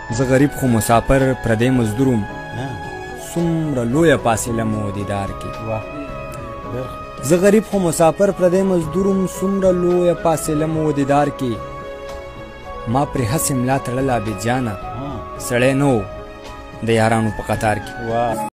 زه غریب خو مسافر پردی مزدوروم څومره لویه فاصله مو دیدار کې زه غریب خو مسافر پردی مزدوروم څومره لویه فاصله مو دیدار کې ما پرې هسې ملا تړله بې جانه سړی نه و د یارانو په قطار کې